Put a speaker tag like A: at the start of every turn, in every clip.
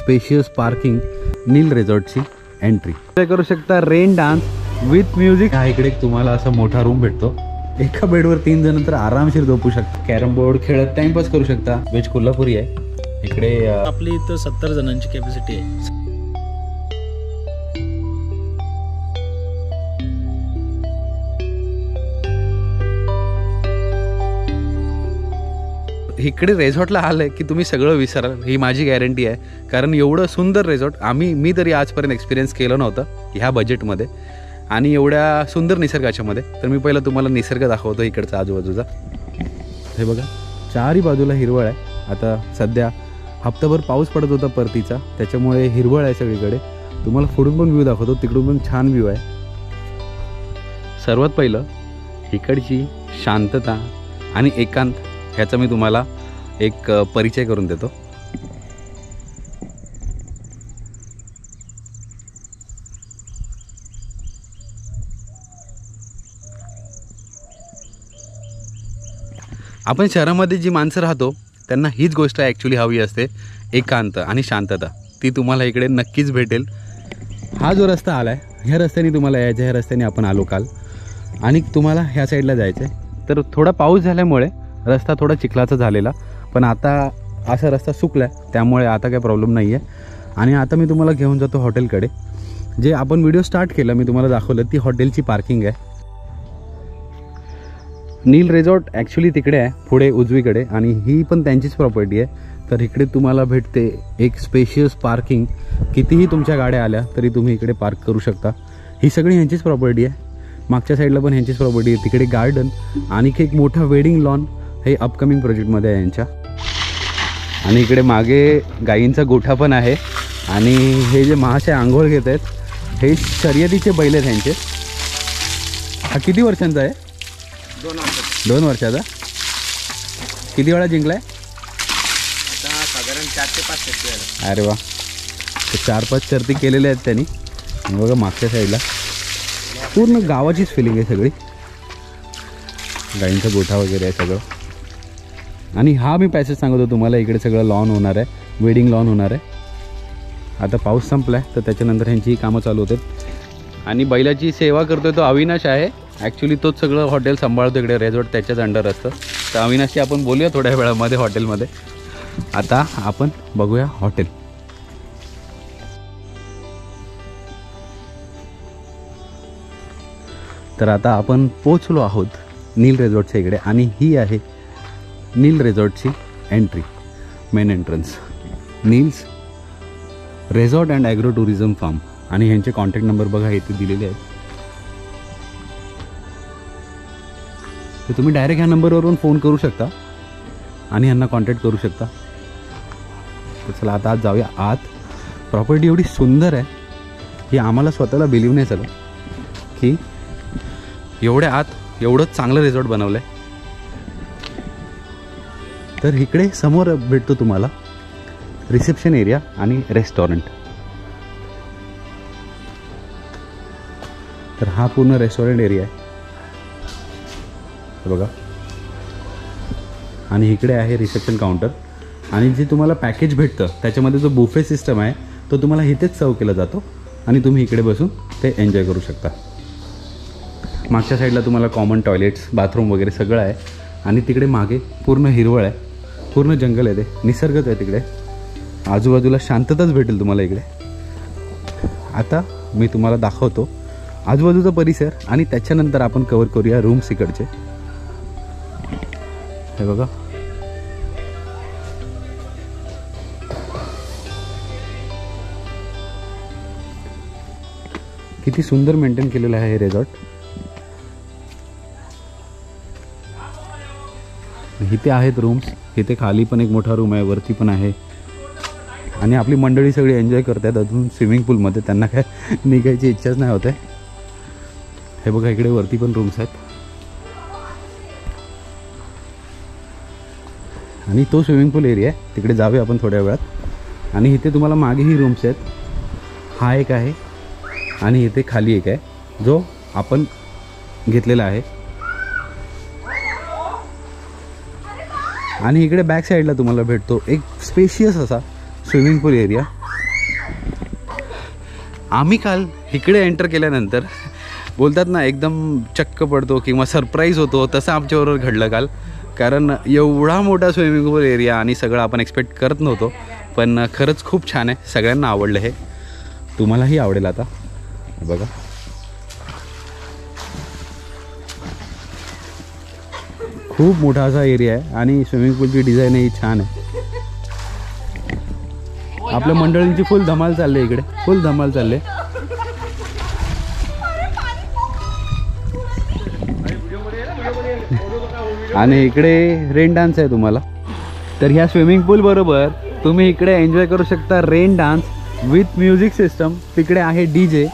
A: Spacious parking Neel रिसॉर्टची entry करू शकता. Rain dance with music. हा इकडे तुम्हाला असा मोठा रूम भेटतो. एका बेडवर 3 जण तर आरामशीर झोपू शकता. कॅरम बोर्ड खेळत टाइमपास करू शकता. वेज कोल्हापुरी आहे इकडे.
B: आपली इथं 70 जणांची कॅपॅसिटी आहे.
A: इकडे रिसॉर्टला आलं की तुम्ही सगळं विसराल, ही माझी गॅरंटी आहे. कारण एवढं सुंदर रिसॉर्ट मी तरी आजपर्यंत एक्सपिरियन्स केलं नव्हतं ह्या बजेटमध्ये आणि एवढ्या सुंदर निसर्गाच्या मध्ये. तर मी पहिलं तुम्हाला निसर्ग दाखवतो इकडचा आजूबाजूचा. हे बघा चारही बाजूला हिरवळ आहे. आता सध्या हप्ताभर पाऊस पडत होता परतीचा, त्याच्यामुळे हिरवळ आहे सगळीकडे. तुम्हाला पुढून पण व्ह्यू दाखवतो, तिकडून पण छान व्ह्यू आहे. सर्वात पहिलं इकडची शांतता आणि एकांत ह्याचा मी तुम्हाला एक परिचय करून देतो. आपण शहरामध्ये जी माणसं राहतो त्यांना हीच गोष्ट ॲक्च्युली हवी असते, एकांत आणि शांतता. ती तुम्हाला इकडे नक्कीच भेटेल. हा जो रस्ता आला आहे ह्या रस्त्याने तुम्हाला यायचं. ह्या रस्त्याने आपण आलो काल आणि तुम्हाला ह्या साईडला जायचं आहे. तर थोडा पाऊस झाल्यामुळे रस्ता थोडा चिखलाचा झालेला, पण आता असा रस्ता सुकला आहे त्यामुळे आता काही प्रॉब्लेम नाही आहे. आणि आता मी तुम्हाला घेऊन जातो हॉटेलकडे. जे आपण व्हिडिओ स्टार्ट केला मी तुम्हाला दाखवलं ती हॉटेलची पार्किंग आहे. नील रिसॉर्ट ॲक्च्युली तिकडे आहे पुढे उजवीकडे आणि ही पण त्यांचीच प्रॉपर्टी आहे. तर इकडे तुम्हाला भेटते एक स्पेशियस पार्किंग. कितीही तुमच्या गाड्या आल्या तरी तुम्ही इकडे पार्क करू शकता. ही सगळी ह्यांचीच प्रॉपर्टी आहे. मागच्या साईडला पण ह्यांचीच प्रॉपर्टी आहे. तिकडे गार्डन आणि एक मोठा वेडिंग लॉन हे अपकमिंग प्रोजेक्टमध्ये आहे यांच्या. आणि इकडे मागे गायींचा गोठा पण आहे. आणि हे जे महाशय आंघोळ घेत आहेत हे शर्यतीचे बैल आहेत ह्यांचे. हा किती वर्षांचा आहे? 2 वर्षाचा. किती वेळा जिंकलाय?
B: साधारण 4 ते 5 शर्ती.
A: अरे वा. 4-5 शर्ती केलेल्या आहेत त्यांनी. बघा मागच्या साईडला पूर्ण गावाचीच फिलिंग आहे सगळी. गायींचा गोठा वगैरे आहे सगळं. आणि हा मी पॅसेज सांगत होतो तुम्हाला, इकडे सगळं लॉन होणार आहे, वेडिंग लॉन होणार आहे. आता पाऊस संपला आहे तर त्याच्यानंतर ह्यांची ही कामं चालू होतात. आणि बैलाची सेवा करतोय तो अविनाश आहे. ॲक्च्युली तोच सगळं हॉटेल सांभाळतो इकडे. रिसॉर्ट त्याच्याच अंडर असतं. तर अविनाशशी आपण बोलूया थोड्या वेळामध्ये हॉटेलमध्ये. आता आपण बघूया हॉटेल. तर आता आपण पोचलो आहोत नील रिसॉर्टच्या इकडे आणि ही आहे नील रिसॉर्टची entry, main entrance. Neel's resort and agro tourism farm. आणि ह्यांचे कॉन्टॅक्ट नंबर बघा इथे दिलेले आहेत. तर तुम्ही डायरेक्ट ह्या नंबरवरून फोन करू शकता आणि ह्यांना कॉन्टॅक्ट करू शकता. तर चला आता आज जाऊया आत. प्रॉपर्टी एवढी सुंदर आहे की आम्हाला स्वतःला बिलीव्ह नाही झालं की एवढ्या आत एवढं चांगलं रिसॉर्ट बनवलं आहे. तर इकडे समोर भेटतो तुम्हाला रिसेप्शन एरिया आणि रेस्टॉरंट. तर हा पूर्ण रेस्टॉरंट एरिया आहे बघा. आणि इकडे आहे रिसेप्शन काउंटर. आणि जे तुम्हाला पॅकेज भेटतं त्याच्यामध्ये जो बुफे सिस्टम आहे तो तुम्हाला इथेच सर्व केला जातो आणि तुम्ही इकडे बसून ते एन्जॉय करू शकता. मागच्या साईडला तुम्हाला कॉमन टॉयलेट्स, बाथरूम वगैरे सगळं आहे. आणि तिकडे मागे पूर्ण हिरवळ आहे, पूर्ण जंगल आहे, ते निसर्गच आहे तिकडे. आजूबाजूला शांतताच भेटेल तुम्हाला इकडे. आता मी तुम्हाला दाखवतो आजूबाजूचा परिसर आणि त्याच्यानंतर आपण कवर करूया रूम्स इकडचे. हे बघा किती सुंदर मेंटेन केलेलं आहे हे रिसॉर्ट. इथे आहेत रूम्स. इथे खाली पण एक मोठा रूम आहे, वरती पण आहे. आणि आपली मंडळी सगळी एन्जॉय करतात अजून स्विमिंग पूलमध्ये. त्यांना काय निघायची इच्छाच नाही होते. हे बघा इकडे वरती पण रूम्स आहेत. आणि तो स्विमिंग पूल एरिया आहे, तिकडे जाऊया आपण थोड्या वेळात. आणि इथे तुम्हाला मागेही रूम्स आहेत. हा एक आहे आणि इथे खाली एक आहे जो आपण घेतलेला आहे. आणि इकडे बॅक साईडला तुम्हाला भेटतो एक स्पेशियस असा स्विमिंग पूल एरिया. आम्ही काल इकडे एंटर केल्यानंतर बोलतात ना एकदम चक्क पडतो किंवा सरप्राईज होतो, तसं आमच्याबरोबर घडलं काल. कारण एवढा मोठा स्विमिंग पूल एरिया आणि सगळं आपण एक्सपेक्ट करत नव्हतो, पण खरंच खूप छान आहे. सगळ्यांना आवडलं. हे तुम्हालाही आवडेल. आता बघा खूप मोठा असा एरिया आहे आणि स्विमिंग पूलची डिझाईनही छान आहे. आपल्या मंडळींची फुल धमाल चालली इकडे, फुल धमाल चालले. आणि इकडे रेन डान्स आहे तुम्हाला. तर ह्या स्विमिंग पूल बरोबर तुम्ही इकडे एन्जॉय करू शकता rain dance with music system. तिकडे आहे DJ.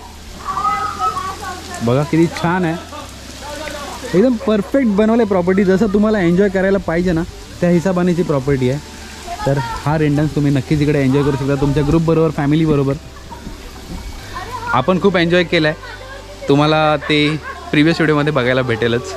A: बघा किती छान आहे, एकदम परफेक्ट बनवलं आहे प्रॉपर्टी. जसं तुम्हाला एन्जॉय करायला पाहिजे ना त्या हिशोबानेची प्रॉपर्टी आहे. तर हा रेन डान्स तुम्ही नक्कीच इकडे एन्जॉय करू शकता तुमच्या ग्रुपबरोबर, फॅमिलीबरोबर. आपण खूप एन्जॉय केला आहे, तुम्हाला ते प्रिव्हियस व्हिडिओमध्ये बघायला भेटेलच.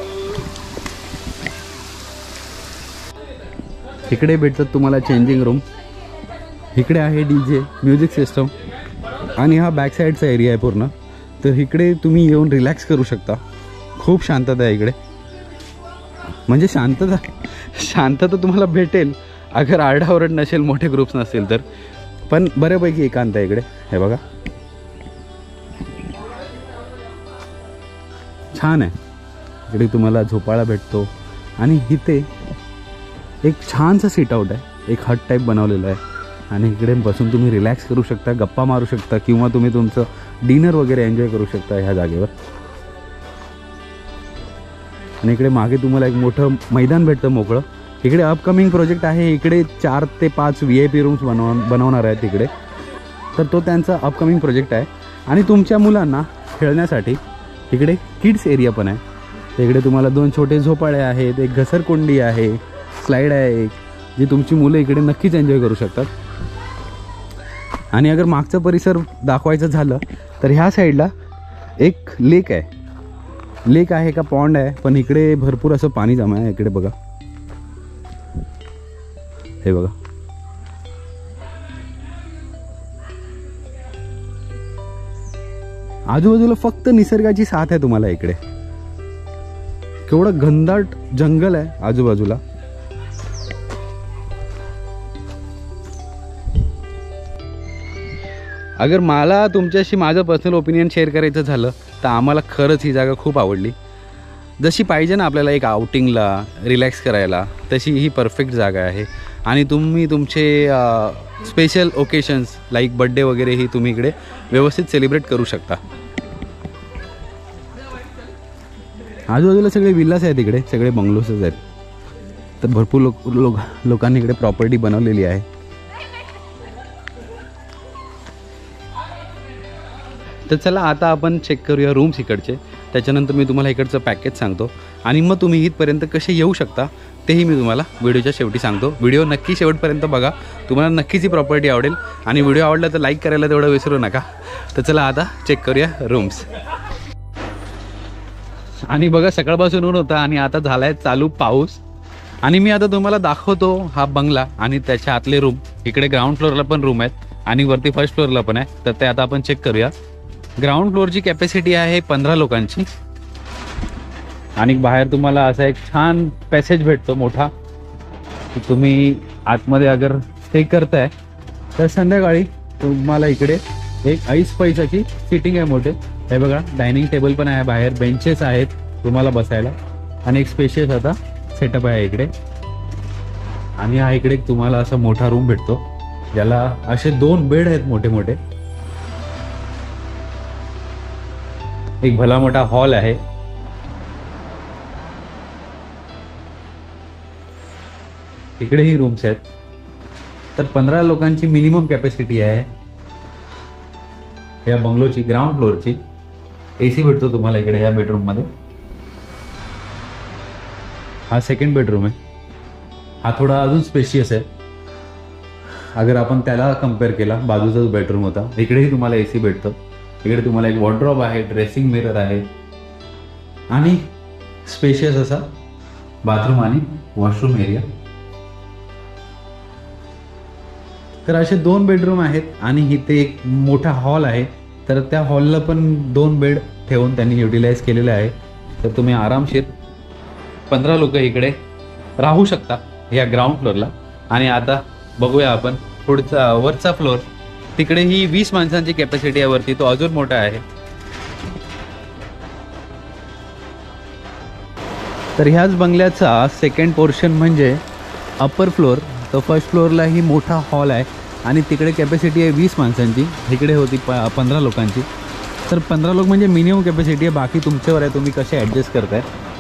A: इकडे भेटतात तुम्हाला चेंजिंग रूम. इकडे आहे DJ, म्युझिक सिस्टम आणि हा बॅक साईडचा एरिया आहे पूर्ण. तर इकडे तुम्ही येऊन रिलॅक्स करू शकता. खूप शांतता आहे इकडे, म्हणजे शांतता तुम्हाला भेटेल अगर आरडाओरड नसेल, मोठे ग्रुप्स नसेल तर. पण बऱ्यापैकी एकांत आहे इकडे. हे बघा छान आहे. इकडे तुम्हाला झोपाळा भेटतो आणि इथे एक छानसा सीट आउट आहे, एक हट टाईप बनवलेलं आहे. आणि इकडे बसून तुम्ही रिलॅक्स करू शकता, गप्पा मारू शकता किंवा तुम्ही तुमचं डिनर वगैरे एन्जॉय करू शकता ह्या जागेवर. आणि इकडे मागे तुम्हाला एक मोठं मैदान भेटतं मोकळं. इकडे अपकमिंग प्रोजेक्ट आहे. इकडे 4 ते 5 VIP रूम्स बनवणार आहेत इकडे. तर तो त्यांचा अपकमिंग प्रोजेक्ट आहे. आणि तुमच्या मुलांना खेळण्यासाठी इकडे किड्स एरिया पण आहे. इकडे तुम्हाला 2 छोटे झोपाळे आहेत, एक घसरकुंडी आहे, स्लाईड आहे एक, जी तुमची मुलं इकडे नक्कीच एन्जॉय करू शकतात. आणि अगर मागचा परिसर दाखवायचं झालं तर ह्या साईडला एक लेक आहे. लेक आहे का पॉन्ड आहे, पण इकडे भरपूर असं पाणी जमा आहे. इकडे बघा, हे बघा आजूबाजूला फक्त निसर्गाची साथ आहे तुम्हाला. इकडे केवढं घनदाट जंगल आहे आजूबाजूला. अगर मला तुमच्याशी माझं पर्सनल ओपिनियन शेअर करायचं झालं तर आम्हाला खरंच ही जागा खूप आवडली. जशी पाहिजे ना आपल्याला एक आउटिंगला रिलॅक्स करायला, तशी ही परफेक्ट जागा आहे. आणि तुम्ही तुमचे स्पेशल ओकेशन्स लाईक बड्डे वगैरे ही तुम्ही इकडे व्यवस्थित सेलिब्रेट करू शकता. आजूबाजूला सगळे विल्लास आहेत, इकडे सगळे बंगलोसच आहेत. तर भरपूर लोकांनी इकडे प्रॉपर्टी बनवलेली आहे. तर चला आता आपण चेक करूया रूम्स इकडचे. त्याच्यानंतर मी तुम्हाला इकडचं पॅकेज सांगतो आणि मग तुम्ही इथपर्यंत कसे येऊ शकता तेही मी तुम्हाला व्हिडिओच्या शेवटी सांगतो. व्हिडिओ नक्की शेवटपर्यंत बघा, तुम्हाला नक्कीच ही प्रॉपर्टी आवडेल. आणि व्हिडिओ आवडला तर लाईक करायला तेवढं विसरू नका. तर चला आता चेक करूया रूम्स. आणि बघा सकाळपासून ऊन होता आणि आता झाला आहे चालू पाऊस. आणि मी आता तुम्हाला दाखवतो हा बंगला आणि त्याच्या आतले रूम. इकडे ग्राउंड फ्लोअरला पण रूम आहेत आणि वरती फर्स्ट फ्लोअरला पण आहे. तर ते आता आपण चेक करूया. ग्राउंड फ्लोअरची कॅपॅसिटी आहे 15 लोकांची. आणि बाहेर तुम्हाला असा एक छान पॅसेज भेटतो मोठा. तुम्ही आतमध्ये अगर स्टे करताय तर संध्याकाळी तुम्हाला इकडे एक 80 पैशाची सिटिंग आहे मोठे. हे बघा डायनिंग टेबल पण आहे, बाहेर बेंचेस आहेत तुम्हाला बसायला आणि एक स्पेशियस आता सेटअप आहे इकडे. आणि हा इकडे तुम्हाला असा मोठा रूम भेटतो ज्याला असे 2 बेड आहेत मोठे मोठे. एक भला मोठा हॉल आहे. इकडेही रूम्स आहेत. तर 15 लोकांची मिनिमम कॅपॅसिटी आहे या बंगलोची, ग्राउंड फ्लोअरची. AC भेटतो तुम्हाला इकडे या बेडरूम मध्ये. हा सेकंड बेडरूम आहे. हा थोडा अजून स्पेशियस आहे अगर आपण त्याला कम्पेअर केला. बाजूचा जो बेडरूम होता इकडेही तुम्हाला AC भेटतो. इकडे तुम्हाला एक वॉर्डरोब आहे, ड्रेसिंग मिरर आहे आणि स्पेशियस असा बाथरूम आणि वॉशरूम एरिया. तर असे 2 बेडरूम आहेत आणि इथे एक मोठा हॉल आहे तर त्या हॉलला पण 2 बेड ठेवून त्यांनी युटिलाइज केलेले आहे. तर तुम्ही आरामशीर 15 लोक इकडे राहू शकता या ग्राउंड फ्लोअरला. आणि आता बघूया आपण पुढचा वरचा फ्लोअर. तिकडे ही 20 माणसांची कॅपॅसिटी आहे वरती, तो अजून मोठा आहे. तर ह्याच बंगल्याचा सेकंड पोर्शन म्हणजे अप्पर फ्लोअर. तर फर्स्ट फ्लोअरला ही मोठा हॉल आहे आणि तिकडे कॅपॅसिटी आहे 20 माणसांची. इकडे होती 15 लोकांची. तर 15 लोक म्हणजे मिनिमम कॅपॅसिटी आहे. बाकी तुमच्यावर आहे, तुम्ही कसे ॲडजस्ट करताय.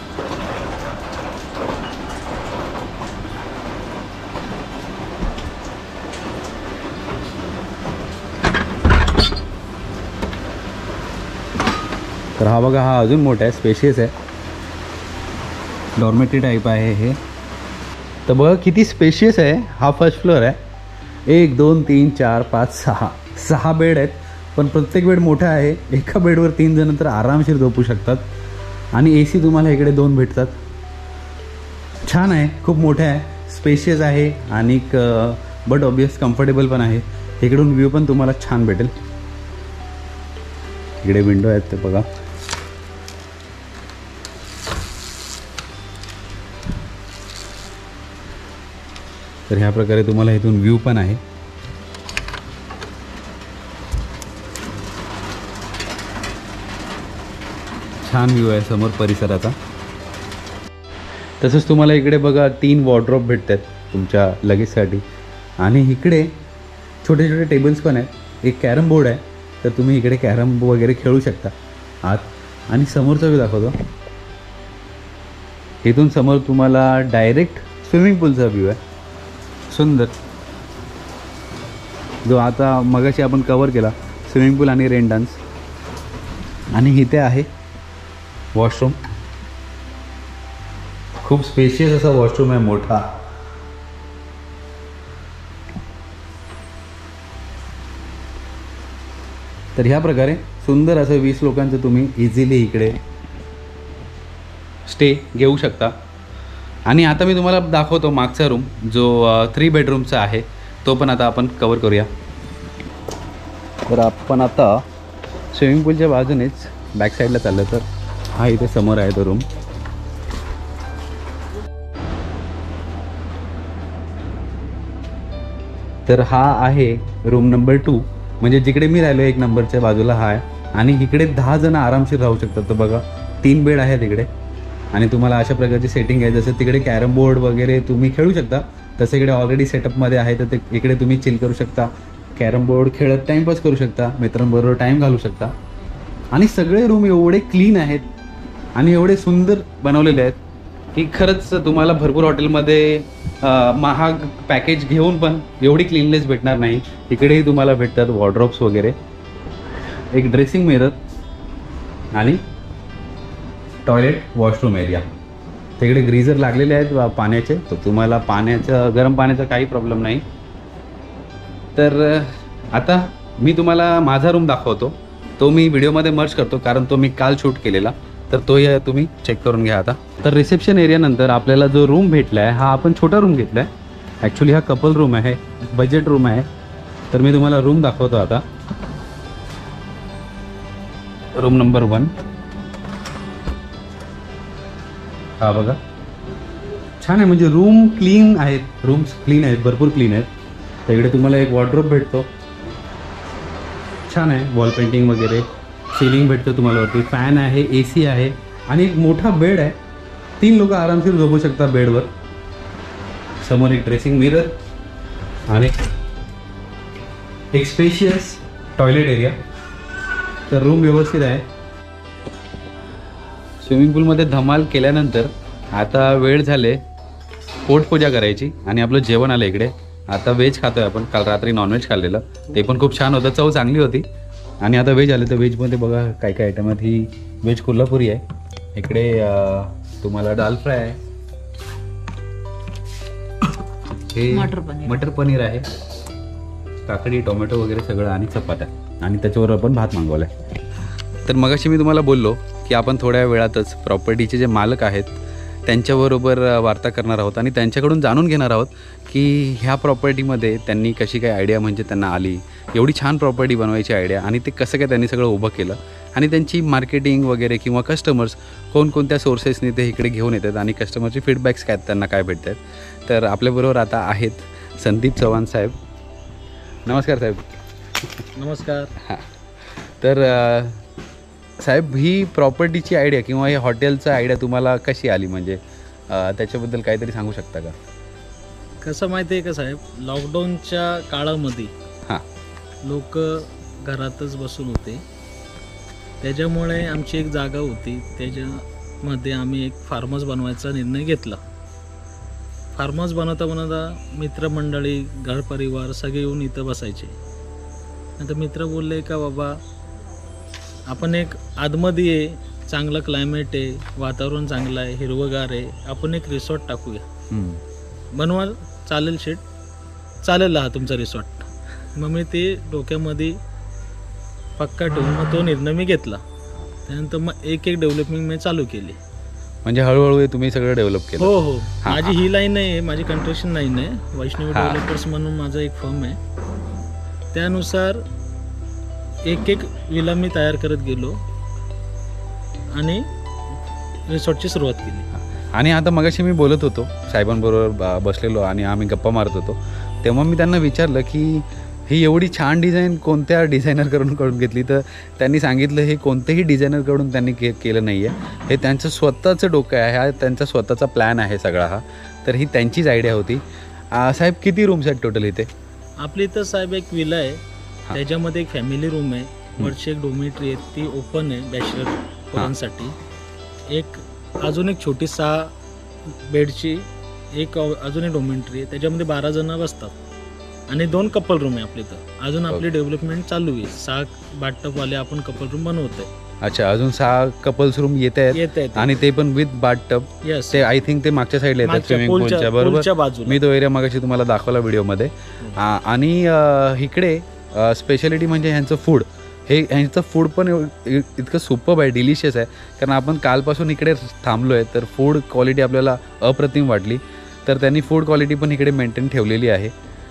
A: तर हा बघा, हा अजून मोठा आहे, स्पेशियस आहे, डॉर्मेटरी टाईप आहे हे. तर बघा किती स्पेशियस आहे. हा फर्स्ट फ्लोअर आहे. 1 2 3 4 5 6 बेड आहेत. पण प्रत्येक बेड मोठा आहे. एका बेडवर 3 जण तर आरामशीर झोपू शकतात. आणि AC तुम्हाला इकडे 2 भेटतात. छान आहे, खूप मोठं आहे, स्पेशियस आहे आणि बट ऑब्वियस कम्फर्टेबल पण आहे. इकडून व्ह्यू पण तुम्हाला छान भेटेल. इकडे विंडो आहेत ते बघा. तर ह्या प्रकारे तुम्हाला इथून व्ह्यू पण आहे. छान व्ह्यू आहे समोर परिसराचा. तसंच तुम्हाला इकडे बघा 3 वॉर्डरोब भेटतात तुमच्या लगेजसाठी. आणि इकडे छोटे छोटे टेबल्स पण आहेत. एक कॅरम बोर्ड आहे, तर तुम्ही इकडे कॅरम वगैरे खेळू शकता आत. आणि समोरचा व्ह्यू दाखवतो. इथून समोर तुम्हाला डायरेक्ट स्विमिंग पूलचा व्ह्यू आहे, सुंदर, जो आता मगाशी आपण कवर केला, स्विमिंग पूल आणि रेन डान्स. आणि इथे आहे वॉशरूम. खूप स्पेशियस असा वॉशरूम आहे, मोठा. तर ह्या प्रकारे सुंदर असं 20 लोकांचं तुम्ही इझिली इकडे स्टे घेऊ शकता. आणि आता मी तुम्हाला दाखवतो मागचा रूम, जो 3 बेडरूमचा आहे, तो पण आता आपण कवर करूया. तर आपण आता स्विमिंग पूलच्या बाजूनेच बॅक साईडला चाललं. तर हा इथे समोर आहे तो रूम. तर हा आहे रूम नंबर 2, म्हणजे जिकडे मी राहिलो 1 नंबरच्या बाजूला हा आहे. आणि इकडे 10 जण आरामशीर राहू शकतात. तर बघा 3 बेड आहेत इकडे. आणि तुम्हाला अशा प्रकारची सेटिंग आहे, जसं तिकडे कॅरम बोर्ड वगैरे तुम्ही खेळू शकता, तसं इकडे ऑलरेडी सेटअपमध्ये आहे. तर ते इकडे तुम्ही चिल करू शकता, कॅरम बोर्ड खेळत टाईमपास करू शकता, मित्रांबरोबर टाईम घालू शकता. आणि सगळे रूम एवढे क्लीन आहेत आणि एवढे सुंदर बनवलेले आहेत की खरंच तुम्हाला भरपूर हॉटेलमध्ये महाग पॅकेज घेऊन पण एवढी क्लीननेस भेटणार नाही. इकडेही तुम्हाला भेटतात वॉर्डरोब्स वगैरे, एक ड्रेसिंग मिरर आणि टॉयलेट वॉशरूम एरिया. तिकडे ग्रीजर लागलेले आहेत पाण्याचे, तर तुम्हाला गरम पाण्याचा काही प्रॉब्लेम नाही. तर आता मी तुम्हाला माझा रूम दाखवतो. तो मी व्हिडिओमध्ये मर्ज करतो, कारण तो मी काल शूट केलेला. तर तोही तुम्ही चेक करून घ्या आता. तर रिसेप्शन एरियानंतर आपल्याला जो रूम भेटला आहे, हा आपण छोटा रूम घेतला आहे. ॲक्च्युली हा कपल रूम आहे, बजेट रूम आहे. तर मी तुम्हाला रूम दाखवतो आता. रूम नंबर 1 हा बघा, छान आहे. म्हणजे रूम क्लीन आहेत, रूम्स क्लीन आहेत, भरपूर क्लीन आहेत. तर इकडे तुम्हाला एक वॉर्डरोब भेटतो, छान आहे, वॉल पेंटिंग वगैरे, सिलिंग भेटतं तुम्हाला वरती, फॅन आहे, AC आहे आणि एक मोठा बेड आहे. 3 लोक आरामशीर झोपू शकता बेडवर. समोर एक ड्रेसिंग मिरर आणि एक स्पेशियस टॉयलेट एरिया. तर रूम व्यवस्थित आहे. स्विमिंग पूलमध्ये धमाल केल्यानंतर आता वेळ झाले पोटपूजा करायची. आणि आपलं जेवण आलं इकडे. आता व्हेज खातोय आपण. काल रात्री नॉनव्हेज खाल्लेलं, ते पण खूप छान होतं, चव चांगली होती. आणि आता व्हेज आले. तर व्हेजमध्ये बघा काय काय आयटम आहेत. ही व्हेज कोल्हापुरी आहे. इकडे तुम्हाला दाल फ्राय आहे, हे मटर पनीर आहे, काकडी, टोमॅटो वगैरे सगळं, आणि चपात्या, आणि त्याच्यावर आपण भात मागवला आहे. तर मगाशी मी तुम्हाला बोललो की आपण थोड्या वेळातच प्रॉपर्टीचे जे मालक आहेत त्यांच्याबरोबर वार्ता करणार आहोत आणि त्यांच्याकडून जाणून घेणार आहोत की ह्या प्रॉपर्टीमध्ये त्यांनी कशी काय आयडिया म्हणजे त्यांना आली, एवढी छान प्रॉपर्टी बनवायची आयडिया आणि ते कसं काय त्यांनी सगळं उभं केलं आणि त्यांची मार्केटिंग वगैरे किंवा कस्टमर्स कोणकोणत्या सोर्सेसनी ते इकडे घेऊन येतात आणि कस्टमरचे फीडबॅक्स काय त्यांना काय भेटतात. तर आपल्याबरोबर आता आहेत संदीप चव्हाण साहेब. नमस्कार साहेब.
B: नमस्कार.
A: हां, तर साहेब ही प्रॉपर्टीची आयडिया किंवा हे हॉटेलचं आयडिया तुम्हाला कशी आली, म्हणजे त्याच्याबद्दल काहीतरी सांगू शकता का?
B: कसं माहिती आहे का साहेब, लॉकडाऊनच्या काळामध्ये
A: हां
B: लोक घरातच बसून होते, त्याच्यामुळे आमची एक जागा होती, त्याच्यामध्ये आम्ही एक फार्म हाऊस बनवायचा निर्णय घेतला. फार्म हाऊस बनवता मित्रमंडळी घर परिवार सगळे येऊन इथं बसायचे. नंतर मित्र बोलले का बाबा आपण एक आतमध्ये आहे, चांगलं क्लायमेट आहे, वातावरण चांगलं आहे, हिरवगार आहे, आपण एक रिसॉर्ट टाकूया. बनवा, चालेल शेट, चालेल हा तुमचा रिसॉर्ट. मग मी ते डोक्यामध्ये पक्का ठेवून मग तो निर्णय मी घेतला. त्यानंतर मग एक डेव्हलपमेंट मी चालू केली.
A: म्हणजे हळूहळू तुम्ही सगळं डेव्हलप केलं?
B: हो हो. माझी ही लाईन आहे, माझी कंस्ट्रक्शन लाईन आहे, वैष्णवी डेव्हलपर्स म्हणून माझा एक फर्म आहे. त्यानुसार एक विला मी तयार करत गेलो आणि रिसॉर्टची सुरुवात केली.
A: आणि आता मगाशी मी बोलत होतो साहेबांबरोबर बसलेलो आणि आम्ही गप्पा मारत होतो, तेव्हा मी त्यांना विचारलं की ही एवढी छान डिझाईन कोणत्या डिझायनरकडून घेतली, तर त्यांनी सांगितलं हे कोणत्याही डिझायनरकडून त्यांनी केलं नाही आहे, हे त्यांचं स्वतःचं डोकं आहे, हा त्यांचा स्वतःचा प्लॅन आहे सगळा हा. तर ही त्यांचीच आयडिया होती. साहेब किती रूम्स आहेत टोटल इथे?
B: आपली इथं साहेब एक विला आहे, त्याच्यामध्ये एक फॅमिली रूम आहे, वरची एक डोमेट्री आहे, ती ओपन आहे बॅचलर पोरांसाठी. एक अजून एक छोटी 6 बेडची एक अजून एक डोमेट्री आहे, त्याच्यामध्ये 12 जण बसतात. आणि 2 कपल रूम आहे आपल्या इथं. अजून आपली डेव्हलपमेंट चालू आहे, 6 बाथटबवाले आपण कपल रूम बनवत आहे.
A: अच्छा, अजून 6 कपल्स रूम येत आहेत आणि ते पण विथ बाथटब. ते आय थिंक ते मागच्या साईडला येतात स्विमिंग पूलच्या बरोबर. मी तो एरिया मागाशी तुम्हाला दाखवला व्हिडिओमध्ये. आणि इकडे स्पेशालिटी म्हणजे ह्यांचं फूड. ह्यांचं फूड पण इतकं सुपर्ब आहे, डिलिशियस आहे. कारण आपण कालपासून इकडे थांबलो आहे, तर फूड क्वालिटी आपल्याला अप्रतिम वाटली. तर त्यांनी फूड क्वालिटी पण इकडे मेंटेन ठेवलेली आहे.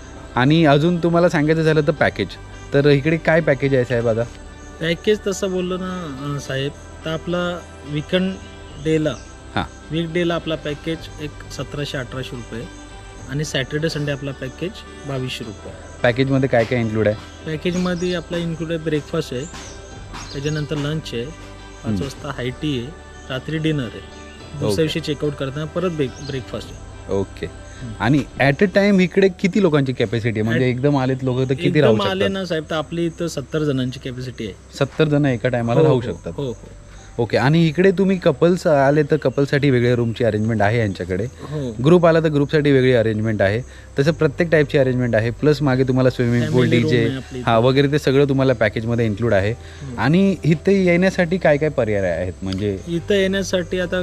A: आणि अजून तुम्हाला सांगायचं झालं तर पॅकेज, तर इकडे काय पॅकेज आहे साहेब? आता
B: पॅकेज तसं बोललो ना साहेब, तर आपला वीकेंड डेला वीकडेला आपला पॅकेज एक 1700-1800 रुपये आणि सॅटर्डे संडे आपला पॅकेज 2200 रुपये.
A: पॅकेजमध्ये काय काय इन्क्लूड आहे?
B: पॅकेजमध्ये आपला इन्क्लूड आहे ब्रेकफास्ट आहे, त्याच्यानंतर लंच आहे, 5 वाजता हाय टी आहे, रात्री डिनर आहे, दुसऱ्या दिवशी चेकआउट करताना परत ब्रेकफास्ट आहे.
A: ओके. आणि ॲट अ टाइम इकडे किती लोकांची कॅपॅसिटी आहे? म्हणजे एकदम आलेत लोक तर किती राहू शकतात?
B: आले ना साहेब तर आपली इथं 70 जणांची कॅपॅसिटी आहे.
A: 70 जण एका टायमाला राहू शकतात?
B: हो.
A: ओके. आणि इकडे तुम्ही कपल्स आले तर कपलसाठी वेगळ्या रूमची अरेंजमेंट आहे यांच्याकडे, ग्रुप आला तर ग्रुपसाठी वेगळी अरेंजमेंट आहे, तसं प्रत्येक टाईपची अरेंजमेंट आहे. प्लस मागे तुम्हाला स्विमिंग पूल, डीजे वगैरे ते सगळं तुम्हाला पॅकेजमध्ये इन्क्लूड आहे. आणि इथे येण्यासाठी काय काय पर्याय आहेत? म्हणजे
B: इथं येण्यासाठी आता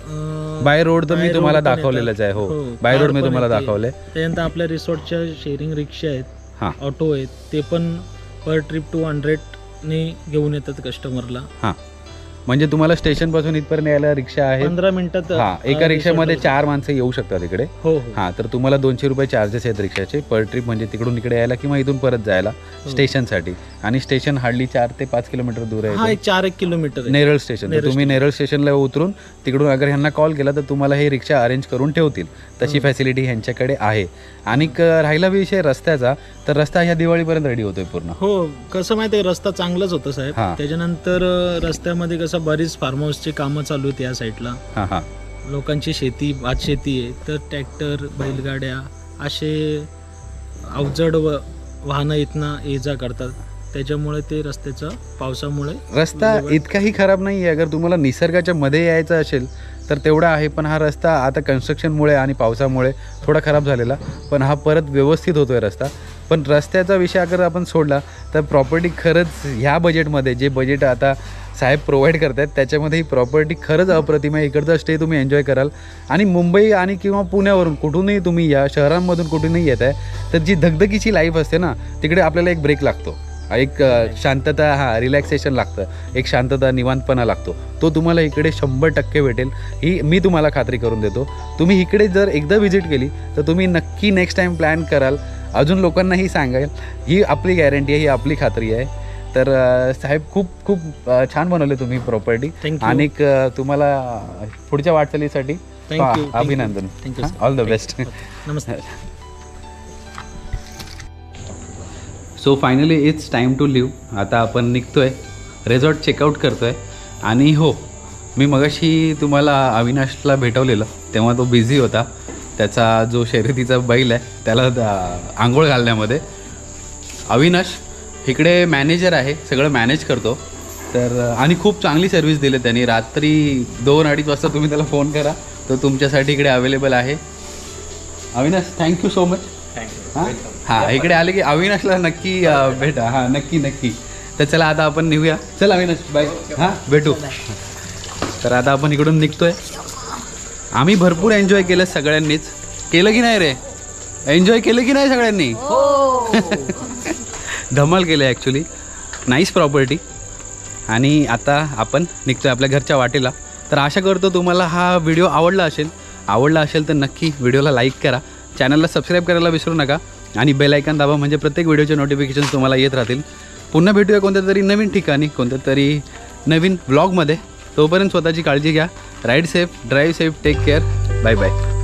A: बाय रोड तर मी तुम्हाला दाखवलेलंच आहे. हो, बाय रोड मी तुम्हाला दाखवलंय.
B: त्यानंतर आपल्या रिसॉर्टच्या शेअरिंग रिक्षा आहेत, ऑटो आहेत, ते पण पर ट्रिप 200 घेऊन येतात कस्टमरला.
A: हां, म्हणजे तुम्हाला स्टेशन पासून इथपर्यंत यायला रिक्षा आहे
B: 15 मिनिटात.
A: एका रिक्षामध्ये 4 माणसं येऊ शकतात इकडे.
B: हो.
A: तर तुम्हाला 200 रुपये चार्जेस आहेत रिक्षाचे पर ट्रिप, म्हणजे तिकडून इकडे यायला किंवा इथून परत जायला स्टेशनसाठी. आणि स्टेशन हार्डली 4 ते 5 किलोमीटर दूर आहे.
B: 4-1 किलोमीटर
A: नेरळ स्टेशन. तर तुम्ही नेरळ स्टेशनला उतरून तिकडून अगर ह्यांना कॉल केला तर तुम्हाला हे रिक्षा अरेंज करून ठेवतील, तशी फॅसिलिटी ह्यांच्याकडे आहे. आणि राहिला विषय रस्त्याचा, तर रस्ता ह्या दिवाळीपर्यंत रेडी होतोय पूर्ण.
B: हो. कसं माहिती आहे, रस्ता चांगलाच होता साहेब. त्याच्यानंतर रस्त्यामध्ये कसं बरीच फार्म हाऊसची कामं चालू आहेत या साईडला. लोकांची शेती, भात शेती आहे, तर ट्रॅक्टर, बैलगाड्या असे अवजड वाहनं इथनं ये जा करतात, त्याच्यामुळे ते रस्त्याचा पावसामुळे
A: रस्ता इतकाही खराब नाही आहे. अगर तुम्हाला निसर्गाच्या मध्ये यायचं असेल तर तेवढा आहे, पण हा रस्ता आता कन्स्ट्रक्शनमुळे आणि पावसामुळे थोडा खराब झालेला, पण हा परत व्यवस्थित होतोय रस्ता. पण रस्त्याचा विषय अगर आपण सोडला तर प्रॉपर्टी खरंच ह्या बजेटमध्ये, जे बजेट आता साहेब प्रोव्हाइड करतात त्याच्यामध्ये ही प्रॉपर्टी खरंच अप्रतिम आहे. इकडचा स्टे तुम्ही एन्जॉय कराल. आणि मुंबई आणि किंवा पुण्यावरून कुठूनही तुम्ही या शहरांमधून कुठूनही येत आहे तर जी धगधगीची लाईफ असते ना, तिकडे आपल्याला एक ब्रेक लागतो, एक शांतता, रिलॅक्सेशन लागतं, एक शांतता, निवांतपणा लागतो. तो तुम्हाला इकडे 100% भेटेल, ही मी तुम्हाला खात्री करून देतो. तुम्ही इकडे जर एकदा व्हिजिट केली तर तुम्ही नक्की नेक्स्ट टाईम प्लॅन कराल अजून लोकांनाही सांगेल. ही आपली गॅरंटी आहे, ही आपली खात्री आहे. तर साहेब खूप खूप छान बनवले तुम्ही प्रॉपर्टी.
B: Thank you.
A: आणि तुम्हाला पुढच्या वाटचालीसाठी
B: थँक्यू.
A: अभिनंदन.
B: थँक्यू.
A: All the best.
B: नमस्ते.
A: So finally it's time to leave. आता आपण निघतोय, रिसॉर्ट चेकआउट करतोय. आणि हो, मी मगाशी तुम्हाला अविनाशला भेटवलेलं, तेव्हा तो बिझी होता. त्याचा जो शर्यतीचा बैल आहे त्याला आंघोळ घालण्यामध्ये. अविनाश इकडे मॅनेजर आहे, सगळं मॅनेज करतो. तर आणि खूप चांगली सर्व्हिस दिली त्यांनी. रात्री 2-2:30 वाजता तुम्ही त्याला फोन करा, तो तुमच्यासाठी इकडे अवेलेबल आहे. Avinash thank you so much. हां, इकडे आले की अविनाशला नक्की भेटा. हां, नक्की नक्की. तर चला आता आपण निघूया. चल अविनाश, बाय. हां, भेटू. तर आता आपण इकडून निघतोय. आम्ही भरपूर एन्जॉय केलं, सगळ्यांनीच केलं की नाही रे? एन्जॉय केलं की नाही सगळ्यांनी? धमाल केलं ॲक्च्युली. Nice property. आणि आता आपण निघतोय आपल्या घरच्या वाटेला. तर आशा करतो तुम्हाला हा व्हिडिओ आवडला असेल तर नक्की व्हिडिओला लाईक करा, चॅनलला सबस्क्राईब करायला विसरू नका आणि बेल आयकॉन दाबा, म्हणजे प्रत्येक व्हिडिओचे नोटिफिकेशन तुम्हाला येत राहतील. पुन्हा भेटूया कोणत्या तरी नवीन ठिकाणी, कोणत्या तरी नवीन व्लॉगमध्ये. तोपर्यंत स्वतःची काळजी घ्या. Ride safe, drive safe, take care. Bye bye.